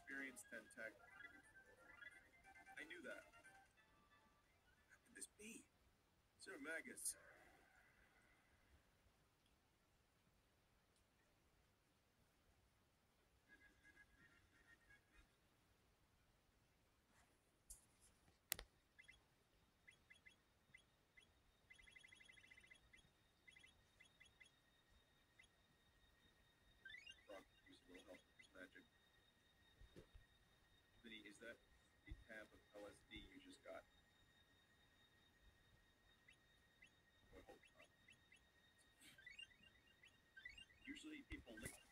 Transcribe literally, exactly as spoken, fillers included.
experienced Tentec. I knew that. How could this be? Sir Magus. Rock could use a little help with his magic. Vinny, is that the tab of L S D you just got? I hope not. Usually people lick